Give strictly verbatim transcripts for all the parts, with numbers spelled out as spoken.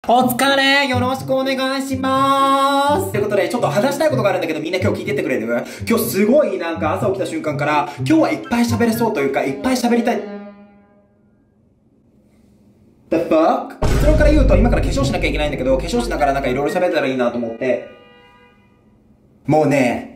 お疲れよろしくお願いしまーすということで、ちょっと話したいことがあるんだけど、みんな今日聞いてってくれる？今日すごいなんか朝起きた瞬間から、今日はいっぱい喋れそうというか、いっぱい喋りたい。The fuck？ 結論から言うと、今から化粧しなきゃいけないんだけど、化粧しながらなんかいろいろ喋れたらいいなと思って。もうね、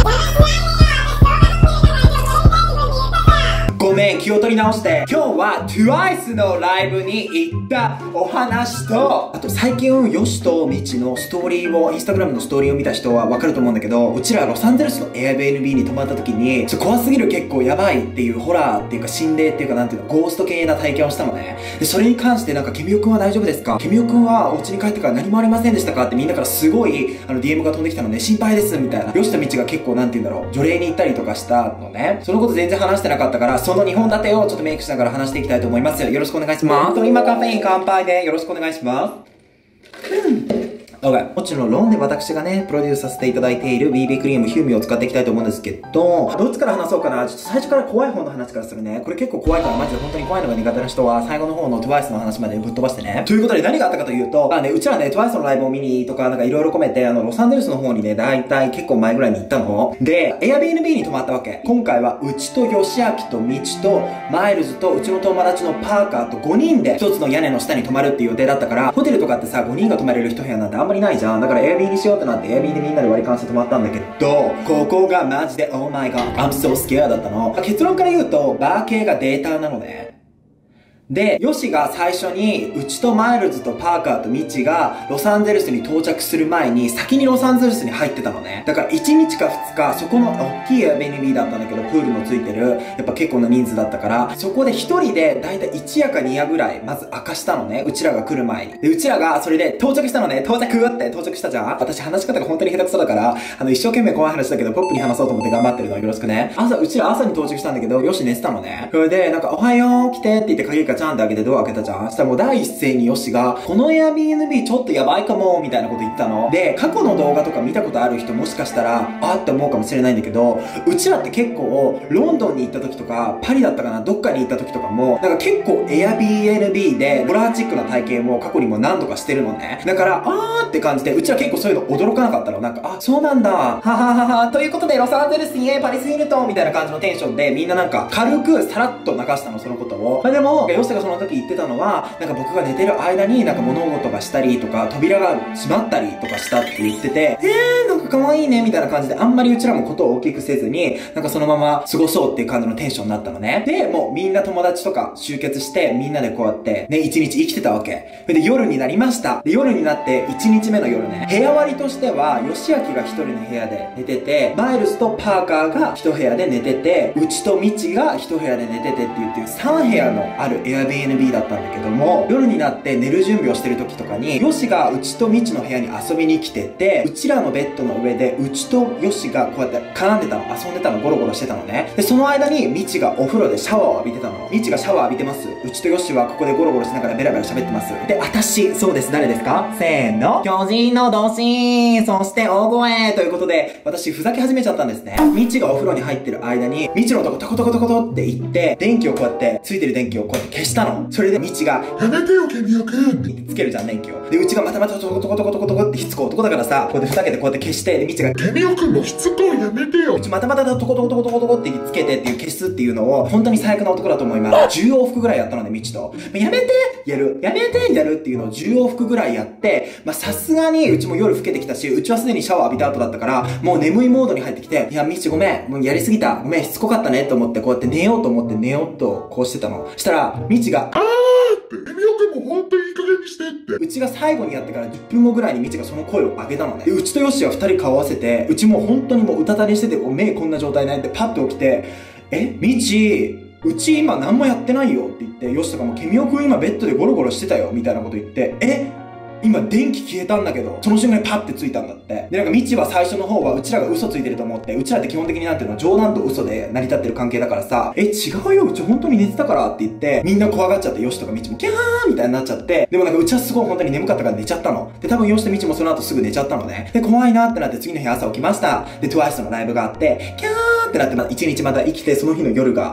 ごめん、気を取り直して。今日は トゥワイス のライブに行ったお話と、あと最近、ヨシとミチのストーリーを、インスタグラムのストーリーを見た人はわかると思うんだけど、うちらロサンゼルスの Airbnb に泊まった時に、ちょ怖すぎる結構やばいっていうホラーっていうか心霊っていうかなんていうの、ゴースト系な体験をしたのね。で、それに関してなんか、ケミオくんは大丈夫ですか？ケミオくんはお家に帰ってから何もありませんでしたかってみんなからすごい、あの ディーエム が飛んできたのね、心配ですみたいな。ヨシとミチが結構なんて言うんだろう、除霊に行ったりとかしたのね。そのこと全然話してなかったから、そのにほん立てをちょっとメイクしながら話していきたいと思います。よろしくお願いします。今カフェイン乾杯でよろしくお願いします。うん。OK。もちろん、ロンで私がね、プロデュースさせていただいている ビービー クリームヒューミを使っていきたいと思うんですけど、どっちから話そうかな。ちょっと最初から怖い方の話からするね。これ結構怖いからマジで本当に怖いのが苦手な人は、最後の方の トゥワイス の話までぶっ飛ばしてね。ということで何があったかというと、まあね、うちらね、トゥワイス のライブを見にとか、なんかいろいろ込めて、あの、ロサンゼルスの方にね、だいたい結構前ぐらいに行ったの。で、Airbnb に泊まったわけ。今回は、うちとヨシアキとミチと、マイルズと、うちの友達のパーカーとごにんで、一つの屋根の下に泊まるっていう予定だったから、ホテルとかってさ、ごにんが泊まれる一部屋なんてあんまりないじゃん。だから Airbnb にしようってなって Airbnb でみんなで割り勘して泊まったんだけど、ここがマジで Oh my god I'm so scared だったの。結論から言うと、バー系がデータなのね。で、ヨシが最初に、うちとマイルズとパーカーとミチが、ロサンゼルスに到着する前に、先にロサンゼルスに入ってたのね。だからいちにちかふつか、そこの大きい Airbnb だったんだけど、プールもついてる、やっぱ結構な人数だったから、そこでひとりで、だいたいいちやかにやぐらい、まず明かしたのね。うちらが来る前に。で、うちらが、それで到着したのね。到着って到着したじゃん。私話し方が本当に下手くそだから、あの、一生懸命怖い話だけど、ポップに話そうと思って頑張ってるのよろしくね。朝、うちら朝に到着したんだけど、ヨシ寝てたのね。それで、なんか、おはよう、来てって言って鍵がちゃんって開けてドア開けたじゃん。そしたらもう第一声にヨシが、この Airbnb ちょっとやばいかも、みたいなこと言ったの。で、過去の動画とか見たことある人もしかしたら、あって思うかもしれないんだけど、うちらって結構、ロンドンに行った時とか、パリだったかな、どっかに行った時とかも、なんか結構 Airbnb で、ホラーチックな体験を過去にも何度かしてるのね。だから、あーって感じで、うちら結構そういうの驚かなかったの。なんか、あ、そうなんだ、はははは、ということで、ロサンゼルスにパリスヒルトンみたいな感じのテンションで、みんななんか、軽くさらっと流したの、そのことを。まあ、でも、ヨシがその時言ってたのは、なんか僕が寝てる間になんか物事がしたりとか、扉が閉まったりとかしたって言ってて、えー、なんか可愛いね、みたいな感じで、あんまりうちらもことを大きくせずに、なんかそのまま過ごそうっていう感じのテンションになったのね。で、もうみんな友達とか集結して、みんなでこうやって、ね、一日生きてたわけ。で、夜になりました。で、夜になって、一日目の夜ね、部屋割りとしては、ヨシアキが一人の部屋で寝てて、マイルズとパーカーが一部屋で寝てて、うちとミチが一部屋で寝ててっていうっていうさん部屋のある Airbnb だったんだけども、夜になって寝る準備をしてる時とかに、ヨシがうちとミチの部屋に遊びに来てて、うちらのベッドの上で、うちとヨシがこうやって絡んでたの、遊んでたの、ゴロゴロしてたのね。で、その間にミチがお風呂でシャワーを浴びてたの。ミチがシャワー浴びてます。うちとヨシはここでゴロゴロしながらベラベラ喋ってます。で、あたし、そうです、誰ですか？せーの。巨人の同心、そして大声ということで、私ふざけ始めちゃったんですね。ミチがお風呂に入ってる間に、ミチのとこトコトコトコトって言って、電気をこうやって、ついてる電気をこうやって消したの。それでミチが、やめてよ、ケミオくんってつけるじゃん、電気を。で、うちがまたまたトコトコトコトコトコってひっつこう男だからさ、こうやってふざけてこうやって消して、で、ミチが、ケミオくんのしつこいやめてようちまたまたトコトコトコトコトコってつけてっていう消すっていうのを、本当に最悪な男だと思います。じゅう往復ぐらいやったので、ミチと。やめてやるやめてやるっていうのをじゅう往復ぐらいやって、まあ、さすがにうちも夜更けてきたし、うちはすでにシャワー浴びた後だったから、もう眠いモードに入ってきて、いや、ミチごめん、もうやりすぎた。ごめん、しつこかったねと思って、こうやって寝ようと思って寝ようとこうしてたの。したら、ミチが、あーって、ケミオくんも本当にいい加減にしてって。うちが最後にやってからじゅっぷんごぐらいにミチがその声を上げたのね。で、うちとヨシはふたり顔合わせて、うちもう本当にもううたた寝してて、目こんな状態ないってパッと起きて、え、ミチ、うち今何もやってないよって言って、ヨシとかもケミオくん今ベッドでゴロゴロしてたよみたいなこと言って、え今電気消えたんだけど、その瞬間にパッてついたんだって。で、なんかミチは最初の方はうちらが嘘ついてると思って、うちらって基本的になんていうの冗談と嘘で成り立ってる関係だからさ、え、違うよ、うち本当に寝てたからって言って、みんな怖がっちゃって、ヨシとかミチもキャーみたいになっちゃって、でもなんかうちはすごい本当に眠かったから寝ちゃったの。で、多分ヨシとミチもその後すぐ寝ちゃったのね。で、怖いなってなって次の日朝起きました。で、トゥワイス のライブがあって、キャーってなって、また一日また生きて、その日の夜が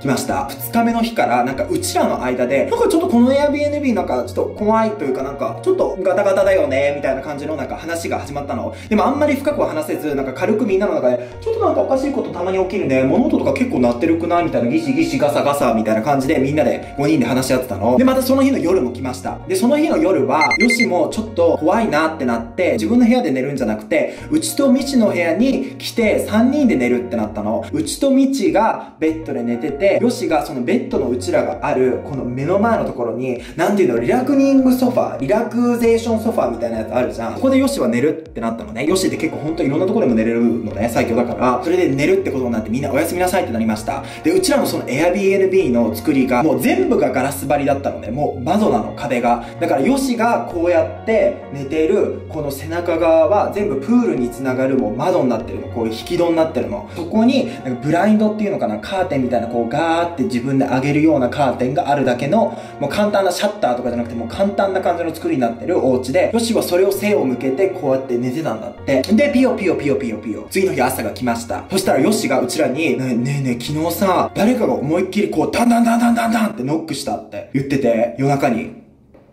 来ました。ふつかめの日からなんかうちらの間で、なんかちょっとこの Airbnb なんかちょっと怖いというかなんかちょっとガタガタだよね、みたいな感じのなんか話が始まったの。でもあんまり深くは話せず、なんか軽くみんなの中で、ちょっとなんかおかしいことたまに起きるね、物音とか結構鳴ってるくないみたいな、ギシギシガサガサみたいな感じでみんなでごにんで話し合ってたの。で、またその日の夜も来ました。で、その日の夜は、ヨシもちょっと怖いなってなって、自分の部屋で寝るんじゃなくて、うちとみちの部屋に来てさんにんで寝るってなったの。うちとみちがベッドで寝てて、ヨシがそのベッドのうちらがある、この目の前のところに、なんていうの、リラクニングソファー、リラクゼーションソファーみたいなやつあるじゃん。ここでヨシは寝るってなったのね。ヨシって結構ほんといろんなところでも寝れるのね、最強だから。それで寝るってことになってみんなおやすみなさいってなりました。で、うちらのその Airbnb の作りが、もう全部がガラス張りだったのね。もう窓なの、壁が。だからヨシがこうやって寝てる、この背中側は全部プールにつながるもう窓になってるの。こういう引き戸になってるの。そこに、なんかブラインドっていうのかな、カーテンみたいなこうガーって自分で上げるようなカーテンがあるだけの、もう簡単なシャッターとかじゃなくてもう簡単な感じの作りになってるお家で、ヨシはそれを背を向けてこうやって寝てたんだって。で、ピヨピヨピヨピヨピヨ。次の日朝が来ました。そしたらヨシがうちらに、ねえねえねえ、昨日さ、誰かが思いっきりこう、ダンダンダンダンダンダンってノックしたって言ってて、夜中に。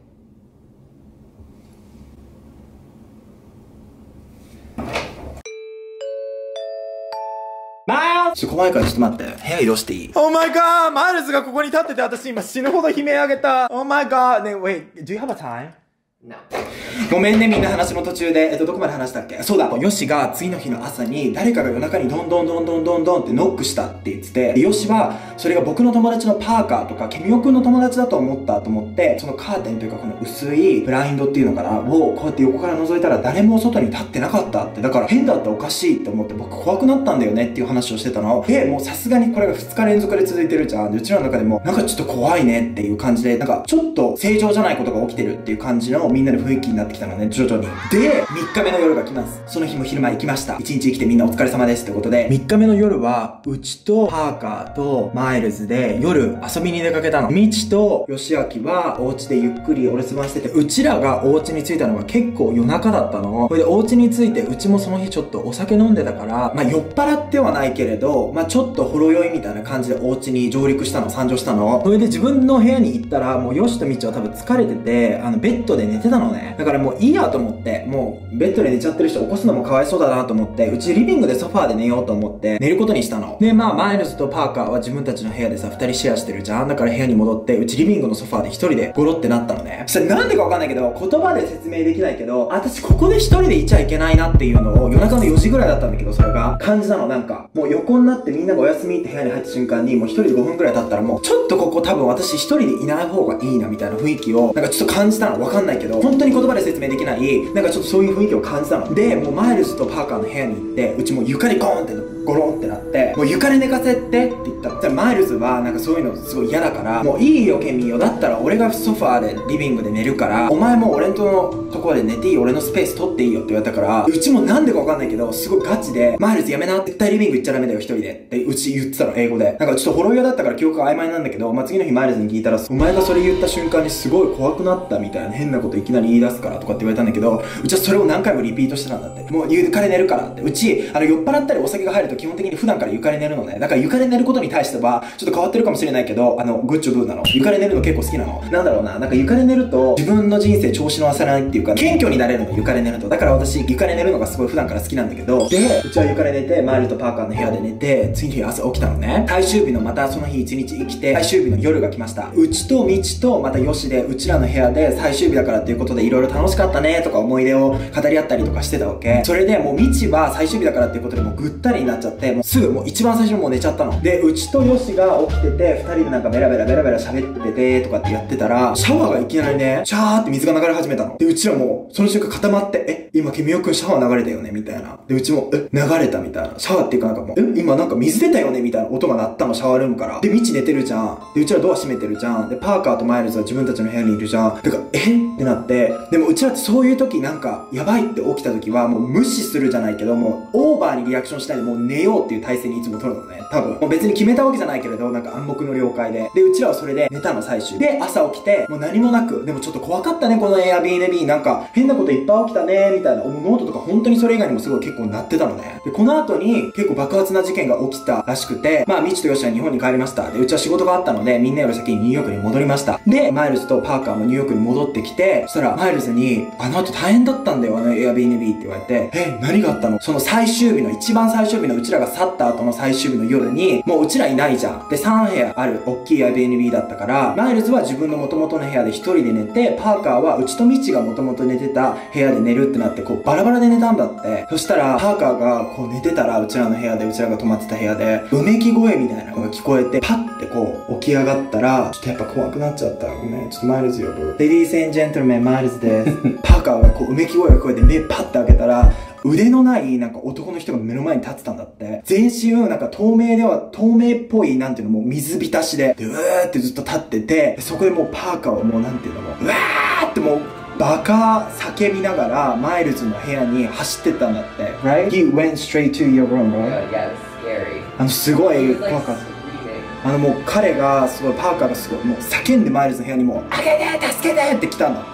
ちょっと怖いからちょっと待って。部屋移動していい？ Oh my god! マイルズがここに立ってて私今死ぬほど悲鳴あげた。Oh my god! ね、wait, do you have a time?No. ごめんねみんな話の途中で。えっと、どこまで話したっけ？そうだ。ヨシが次の日の朝に誰かが夜中にどんどんどんどんどんどんってノックしたって言ってて、でヨシはそれが僕の友達のパーカーとかケミオくんの友達だと思ったと思って、そのカーテンというかこの薄いブラインドっていうのかなをこうやって横から覗いたら誰も外に立ってなかったって。だから変だったおかしいって思って僕怖くなったんだよねっていう話をしてたの。で、もうさすがにこれがふつか連続で続いてるじゃん。で、うちらの中でもなんかちょっと怖いねっていう感じで、なんかちょっと正常じゃないことが起きてるっていう感じのみんなで雰囲気になってきたのね、徐々に。で、みっかめの夜が来ます。その日も昼間行きました。いちにち来てみんなお疲れ様ですってことで、みっかめの夜は、うちとパーカーとマイルズで夜遊びに出かけたの。みちとヨシアキはお家でゆっくりお留守番してて、うちらがお家に着いたのが結構夜中だったの。それでお家に着いて、うちもその日ちょっとお酒飲んでたから、まあ酔っ払ってはないけれど、まあちょっとほろ酔いみたいな感じでお家に上陸したの、参上したの。それで自分の部屋に行ったら、もうヨシとみちは多分疲れてて、あのベッドで寝てたのね。だからもういいやと思って、もうベッドで寝ちゃってる人起こすのもかわいそうだなと思って、うちリビングでソファーで寝ようと思って寝ることにしたの。で、まあマイルズとパーカーは自分たちの部屋でさ、二人シェアしてるじゃん。だから部屋に戻って、うちリビングのソファーで一人でゴロってなったのね。そしたらなんでかわかんないけど、言葉で説明できないけど、私ここで一人でいちゃいけないなっていうのを夜中のよじぐらいだったんだけど、それが感じたの。なんかもう横になってみんながお休みって部屋に入った瞬間に、もう一人でごふんくらい経ったらもうちょっとここ多分私一人でいない方がいいなみたいな雰囲気をなんかちょっと感じたの。わかんないけど、本当に言葉で説明できない、なんかちょっとそういう雰囲気を感じたの。で、もうマイルズとパーカーの部屋に行って、うちもう床にゴーンってゴロンってなって、もう床で寝かせてって言ったの。じゃあマイルズはなんかそういうのすごい嫌だから、もういいよケミよ、だったら俺がソファーでリビングで寝るから、お前も俺とのところで寝ていいよ、俺のスペース取っていいよって言われたから、うちもなんでかわかんないけど、すごいガチで、マイルズやめな、絶対リビング行っちゃダメだよ一人でってうち言ってたの、英語で。なんかちょっとほろ酔いだったから記憶が曖昧なんだけど、まあ、次の日マイルズに聞いたら、お前がそれ言った瞬間にすごい怖くなったみたいな変なこといきなり言い出すからとかって言われたんだけど、うちはそれを何回もリピートしてたんだって。もう床で寝るからって。うち、あの酔っ払ったりお酒が入ると基本的に普段から床で寝るのね。だから床で寝ることに対しては、ちょっと変わってるかもしれないけど、あの、グッチョブーなの。床で寝るの結構好きなの。なんだろうな、なんか床で寝ると、自分の人生調子のわせないっていうか、謙虚になれるの、床で寝ると。だから私、床で寝るのがすごい普段から好きなんだけど、で、うちは床で寝て、マイルとパーカーの部屋で寝て、次の日朝起きたのね。最終日のまたその日一日生きて、最終日の夜が来ました。うちとみちと、またよしで、うちらの部屋で最終日だからっていうことで、いろいろ楽しかったねとか思い出を語り合ったりとかしてたわけ。それでもうみちは最終日だからっていうことでもうぐったりになっちゃって、もうすぐもう一番最初にもう寝ちゃったの。で、うちとよしが起きてて、二人でなんかベラベラベラベラ喋ってて、とかってやってたら、シャワーがいきなりね、シャーって水が流れ始めたの。で、うちらもう、その瞬間固まって、え、今、ケミオくんシャワー流れたよねみたいな。で、うちも、え、流れたみたいな。シャワーっていうかなんかもう、え、今なんか水出たよねみたいな音が鳴ったの、シャワールームから。で、みち寝てるじゃん。で、うちらドア閉めてるじゃん。で、パーカーとマイルズは自分たちの部屋にいるじゃん。だから、えってなっって、でもうちらってそういう時なんか、やばいって起きた時はもう無視するじゃないけど、もうオーバーにリアクションしないでもう寝ようっていう体勢にいつも取るのね。多分。もう別に決めたわけじゃないけれど、なんか暗黙の了解で。で、うちらはそれで寝たの最終。で、朝起きて、もう何もなく、でもちょっと怖かったね、この Airbnb。なんか、変なこといっぱい起きたね、みたいな。ノートとか本当にそれ以外にもすごい結構なってたのね。で、この後に結構爆発な事件が起きたらしくて、まあ、ミチとヨシは日本に帰りました。で、うちは仕事があったので、みんなより先にニューヨークに戻りました。で、マイルズとパーカーもニューヨークに戻ってきて、そしたら、マイルズに、あの後大変だったんだよ、あの Airbnb って言われて、え、何があったの？その最終日の、一番最終日のうちらが去った後の最終日の夜に、もううちらいないじゃん。で、さん部屋ある大きい Airbnb だったから、マイルズは自分の元々の部屋で一人で寝て、パーカーはうちとミチが元々寝てた部屋で寝るってなって、こうバラバラで寝たんだって。そしたら、パーカーがこう寝てたら、うちらの部屋で、うちらが泊まってた部屋で、うめき声みたいなのが聞こえて、パッてこう起き上がったら、ちょっとやっぱ怖くなっちゃった。ごめん、ちょっとマイルズ呼ぶ。Ladies and gentlemen、マイルズです。パーカーがこううめき声が聞こえて、目パッて開けたら、腕のないなんか男の人が目の前に立ってたんだって。全身なんか透明では、透明っぽいなんていうのもう水浸しで、で、うーってずっと立ってて、そこでもうパーカーはもうなんていうのもう、うわーってもう、バカ叫びながらマイルズの部屋に走ってったんだって。Right? He went straight to your room, right? Yeah, yeah, it was scary. あのすごい怖かった。あのもう彼がすごいパーカーがすごいもう叫んでマイルズの部屋にもう開けて助けてって来たんだって。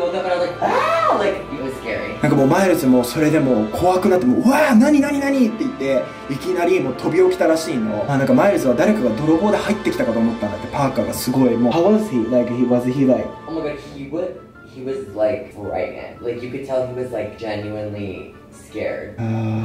なんかもうマイルズもそれでもう怖くなってもううわー何何何って言っていきなりもう飛び起きたらしいの。あなんかマイルズは誰かが泥棒で入ってきたかと思ったんだって。パーカーがすごいもう How was he? Like he was he like Oh my god, he would he was like frightened. Like you could tell he was like genuinely scared.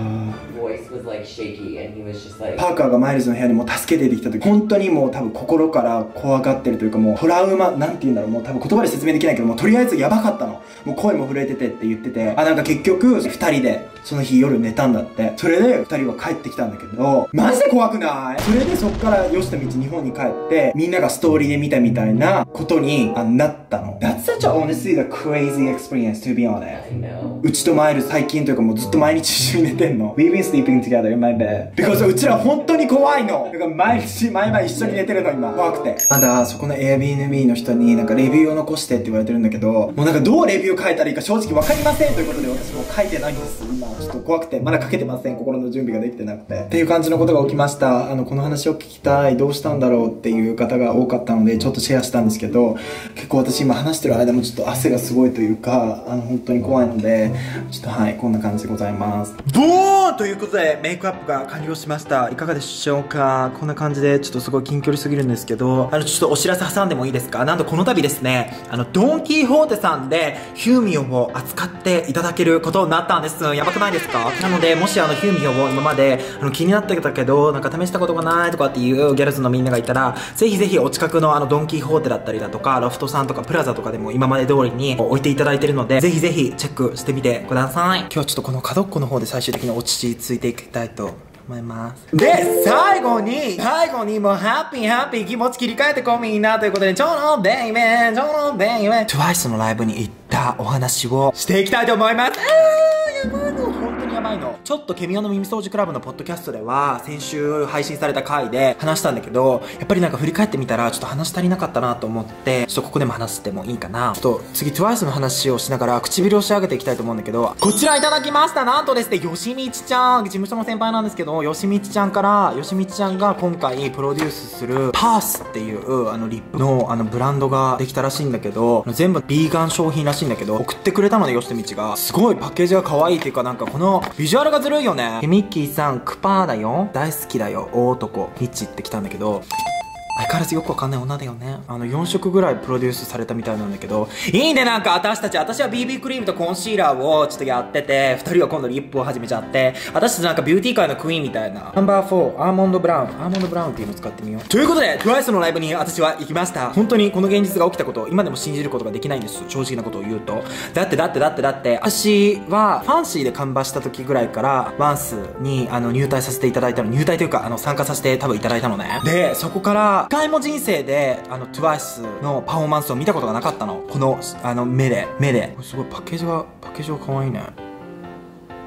Voice was like shaky and he was just like パーカーがマイルズの部屋にもう助けてきた時本当にもう多分心から怖がってるというかもうトラウマなんて言うんだろうもう多分言葉で説明できないけどもうとりあえずやばかったの。もう声も震えててって言っててあなんか結局ふたりでその日夜寝たんだって。それでふたりは帰ってきたんだけどマジで怖くない？それでそっからよしとみち日本に帰ってみんながストーリーで見たみたいなことになったの。That's such a honestly the crazy experience to be honest. うちとマイル最近というかもうずっと毎日一緒に寝てんの。We've been sleeping together in my bed. Because うちら本当に怖いの。だから毎日毎晩一緒に寝てるの今。怖くて。まだそこの Airbnb の人になんかレビューを残してって言われてるんだけど、もうなんかどうレビュー書いたらいいか正直わかりませんということで私も書いてないんです。今ちょっと怖くてまだ書けてません。心の準備ができてなくて。っていう感じのことが起きました。あのこの話を聞きたい。どうしたんだろうっていう方が多かったのでちょっとシェアしたんですけど、結構私今話してる間もちょっと汗がすごいというか、あの本当に怖いので、ちょっとはいこんな感じでございます。ボーンということでメイクアップが完了しました。いかがでしょうか？こんな感じでちょっとすごい近距離すぎるんですけど、あのちょっとお知らせ挟んでもいいですか？なんとこの度ですね、あのドンキーホーテさんでヒューミオを扱っていただけることになったんです。やばくないですか？なのでもしあのヒューミオを今まであの気になってたけどなんか試したことがないとかっていうギャルズのみんながいたら、ぜひぜひお近くのあのドンキーホーテだったりだとかロフトさんとかプラザとかでも今まで通りに置いていただいてるので、ぜひぜひチェックしてみてください。今日はちょっとこの角っこの方で最終的に落ち着いていきたいと思います。で、最後に、最後にもうハッピーハッピー気持ち切り替えてこうみんなということで、ちょのベイメン、ちょのベイメン、トゥワイスのライブに行ったお話をしていきたいと思います。あー、やばいの、本当にやばいの。ちょっとケミオの耳掃除クラブのポッドキャストでは、先週配信された回で話したんだけど、やっぱりなんか振り返ってみたら、ちょっと話足りなかったなと思って、ちょっとここでも話してもいいかな。ちょっと次トゥワイスの話をしながら唇を仕上げていきたいと思うんだけど、こちらいただきました。なんとですね、よしみちちゃん、事務所の先輩なんですけど、よしみちちゃんから、よしみちちゃんが今回プロデュースするパースっていうあのリップのあのブランドができたらしいんだけど、全部ビーガン商品らしいんだけど、送ってくれたので、よしみちが。すごいパッケージが可愛いっていうか、なんかこのビジュアルがずるいよね。ミッキーさん、クパーだよ。大好きだよ。大男。ミッチって来たんだけど、相変わらずよくわかんない女だよね。あのよんしょくぐらいプロデュースされたみたいなんだけど、いいね。なんか私たち、私は ビービー クリームとコンシーラーをちょっとやってて、ふたりは今度リップを始めちゃって、私たちなんかビューティー界のクイーンみたいな。ナンバーフォー、アーモンドブラウン。アーモンドブラウンっていうのを使ってみよう。ということで、トゥワイスのライブに私は行きました。本当にこの現実が起きたことを今でも信じることができないんです。正直なことを言うと。だってだってだってだって、私はファンシーで完売した時ぐらいから、ワンスにあの入隊させていただいたの。入隊というか、あの参加させて多分いただいたのね。で、そこから、一回も人生でであのトゥワイスのパフォーマンスを見たことがなかったの。このあの目で目で。すごいパッケージがパッケージが可愛いね。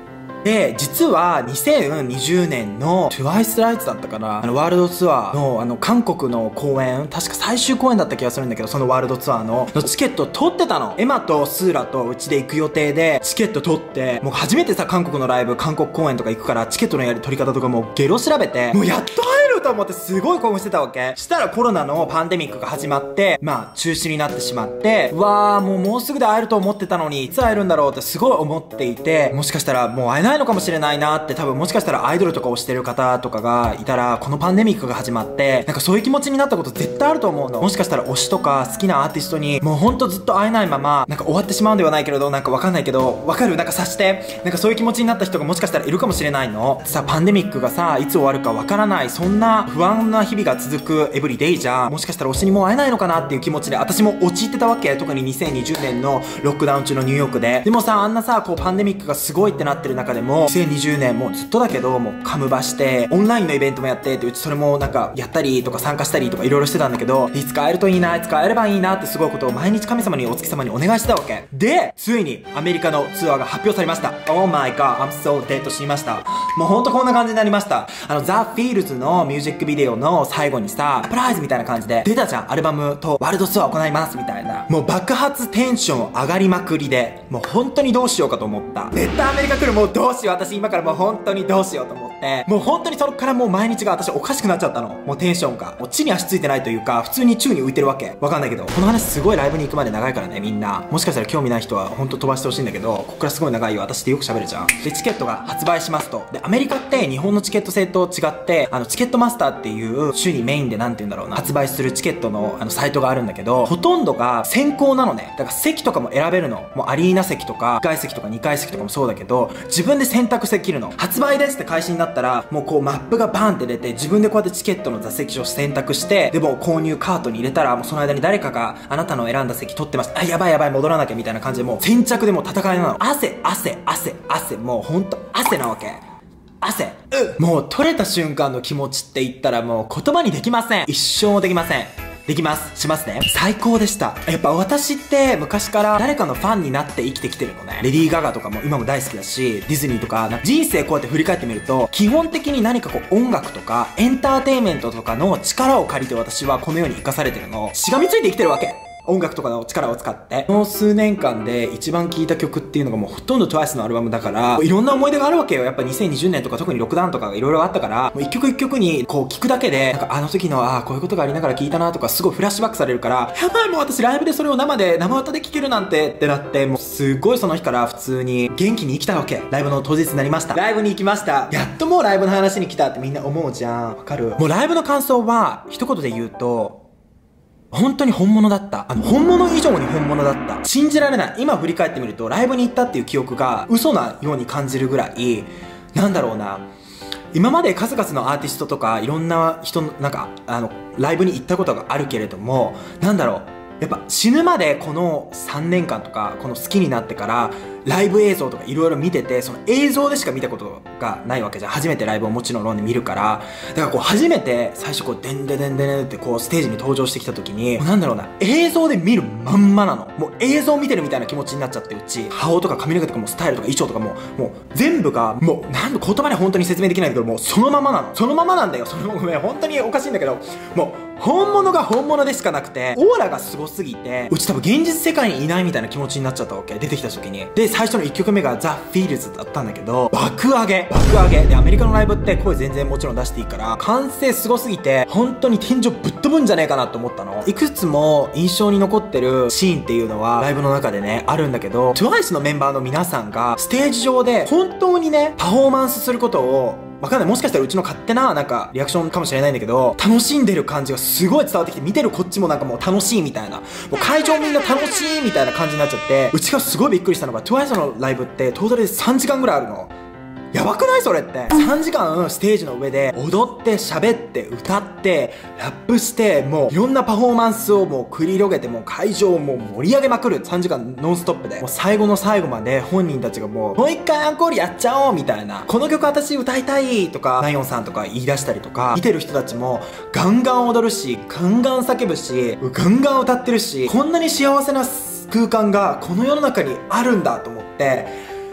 で、実はにせんにじゅうねんの トゥワイス ライツだったかな、あのワールドツアーのあの韓国の公演、確か最終公演だった気がするんだけど、そのワールドツアーののチケット取ってたの。エマとスーラとうちで行く予定でチケット取って、もう初めてさ韓国のライブ、韓国公演とか行くからチケットのやり取り方とかもうゲロ調べて、もうやっと会えると思ってすごい興奮してたわけ。したらコロナのパンデミックが始まって、まあ中止になってしまって、うわーもうもうすぐで会えると思ってたのにいつ会えるんだろうってすごい思っていて、もしかしたらもう会えないのかもしれないなって、多分もしかしたらアイドルとかをしてる方とかがいたら、このパンデミックが始まってなんかそういう気持ちになったこと絶対あると思うの。もしかしたら推しとか好きなアーティストにもうほんとずっと会えないままなんか終わってしまうんではないけれど、なんかわかんないけど、わかる、なんか察して、なんかそういう気持ちになった人がもしかしたらいるかもしれないの。さ、パンデミックがさいつ終わるかわからない、そんな不安な日々が続くエブリデイじゃん。もしかしたら推しにもう会えないのかなっていう気持ちで私も陥ってたわけ。特ににせんにじゅうねんのロックダウン中のニューヨークで。でもさ、あんなさこうパンデミックがすごいってなってる中でもにせんにじゅうねんもうずっとだけどもうカムバしてオンラインのイベントもやってって、うちそれもなんかやったりとか参加したりとかいろいろしてたんだけど、いつか会えるといいな、いつか会えればいいなってすごいことを毎日神様にお月様にお願いしてたわけで、ついにアメリカのツアーが発表されました。 Oh my god I'm so dead と知りました。もうほんとこんな感じになりました。あのザ・フィールズのミュージックビデオの最後にさサプライズみたいな感じで出たじゃん。アルバムとワールドツアー行いますみたいな、もう爆発テンション上がりまくりで、もう本当にどうしようかと思った。絶対アメリカ来る、もうどうしよう、私今からもう本当にどうしようと思って、もう本当にそこからもう毎日が私おかしくなっちゃったの。もうテンションがもう地に足ついてないというか、普通に宙に浮いてるわけ。わかんないけど、この話すごいライブに行くまで長いからね、みんなもしかしたら興味ない人は本当飛ばしてほしいんだけど、ここからすごい長いよ。私ってよく喋るじゃん。でチケットが発売しますと。でアメリカって日本のチケット制と違って、あのチケットマスターっていう週にメインでなんて言うんだろうな、発売するチケットのあのサイトがあるんだけど、ほとんどが先行なのね。だから席とかも選べるの。もうアリーナ席とかいっかい席とかにかい席とかもそうだけど、自分で選択できるの。発売ですって開始になったらもうこうマップがバーンって出て、自分でこうやってチケットの座席を選択して、でも購入カートに入れたらもうその間に誰かがあなたの選んだ席取ってます、あやばいやばい戻らなきゃみたいな感じで、もう先着でもう戦いなの。汗汗汗汗、もうほんと汗なわけ。汗、うもう取れた瞬間の気持ちって言ったらもう言葉にできません。一生もできません。できます。しますね。最高でした。やっぱ私って昔から誰かのファンになって生きてきてるのね。レディー・ガガとかも今も大好きだし、ディズニーとか、なんか人生こうやって振り返ってみると、基本的に何かこう音楽とかエンターテインメントとかの力を借りて私はこの世に生かされてるの。しがみついて生きてるわけ。音楽とかの力を使って。この数年間で一番聴いた曲っていうのがもうほとんど トゥワイス のアルバムだから、いろんな思い出があるわけよ。やっぱにせんにじゅうねんとか特にロックダウンとかがいろいろあったから、もう一曲一曲にこう聴くだけで、なんかあの時のああこういうことがありながら聴いたなとかすごいフラッシュバックされるから、やばいもう私ライブでそれを生で生歌で聴けるなんてってなって、もうすごいその日から普通に元気に生きたわけ。ライブの当日になりました。ライブに行きました。やっともうライブの話に来たってみんな思うじゃん。わかる？もうライブの感想は一言で言うと、本当に本物だった。あの、本物以上に本物だった。信じられない。今振り返ってみると、ライブに行ったっていう記憶が嘘なように感じるぐらい、なんだろうな。今まで数々のアーティストとか、いろんな人の、なんか、あの、ライブに行ったことがあるけれども、なんだろう。やっぱ死ぬまでこのさんねんかんとか、この好きになってから、ライブ映像とかいろいろ見てて、その映像でしか見たことがないわけじゃん。初めてライブをもちろんロンで見るから。だからこう初めて最初こうデンデデンデデンってこうステージに登場してきた時に、なんだろうな、映像で見るまんまなの。もう映像見てるみたいな気持ちになっちゃって、うち顔とか髪の毛とかもスタイルとか衣装とかももう全部がもうなん言葉で本当に説明できないけど、もうそのままなの。そのままなんだよ。そのごめん本当におかしいんだけど、もう本物が本物でしかなくて、オーラがすごすぎて、うち多分現実世界にいないみたいな気持ちになっちゃったわけ。出てきた時に。で最初のいっきょくめがザ・フィールズだったんだけど、爆上げ爆上げで、アメリカのライブって声全然もちろん出していいから歓声すごすぎて、本当に天井ぶっ飛ぶんじゃねえかなと思ったの。いくつも印象に残ってるシーンっていうのはライブの中でねあるんだけど、トゥワイス のメンバーの皆さんがステージ上で本当にねパフォーマンスすることを、わかんない、もしかしたらうちの勝手ななんかリアクションかもしれないんだけど、楽しんでる感じがすごい伝わってきて、見てるこっちもなんかもう楽しいみたいな、もう会場みんな楽しいみたいな感じになっちゃって、うちがすごいびっくりしたのが、トゥワイス のライブってトータルでさんじかんぐらいあるの。やばくないそれって。さんじかんステージの上で踊って喋って歌ってラップして、もういろんなパフォーマンスをもう繰り広げて、もう会場をもう盛り上げまくるさんじかんノンストップで、もう最後の最後まで本人たちがもうもう一回アンコールやっちゃおうみたいな、この曲私歌いたいとかナヨンさんとか言い出したりとか、見てる人たちもガンガン踊るしガンガン叫ぶしガンガン歌ってるし、こんなに幸せな空間がこの世の中にあるんだと思って、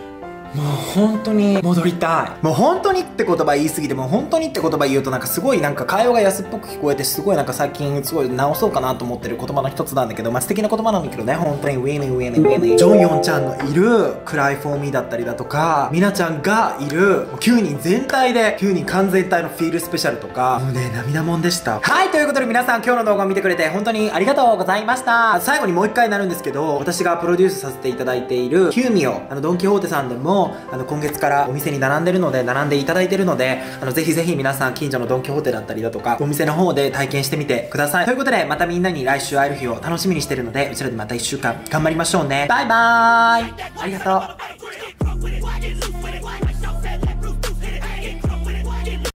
もう本当に戻りたい。もう本当にって言葉言い過ぎて、もう本当にって言葉言うとなんかすごいなんか会話が安っぽく聞こえて、すごいなんか最近すごい直そうかなと思ってる言葉の一つなんだけど、まあ素敵な言葉なんだけどね、本当にウィニーウィニーウィニー。ジョンヨンちゃんのいるクライフォーミーだったりだとか、ミナちゃんがいるきゅうにん全体できゅうにん完全体のフィールスペシャルとか、もうね、涙もんでした。はい、ということで皆さん今日の動画を見てくれて本当にありがとうございました。最後にもう一回になるんですけど、私がプロデュースさせていただいているキューミを、あのドンキホーテさんでもあの今月からお店に並んでるので、並んでいただいてるので、あのぜひぜひ皆さん近所のドンキホーテだったりだとかお店の方で体験してみてください。ということでまたみんなに来週会える日を楽しみにしてるので、うちらでまたいっしゅうかん頑張りましょうね。バイバーイ、ありがとう。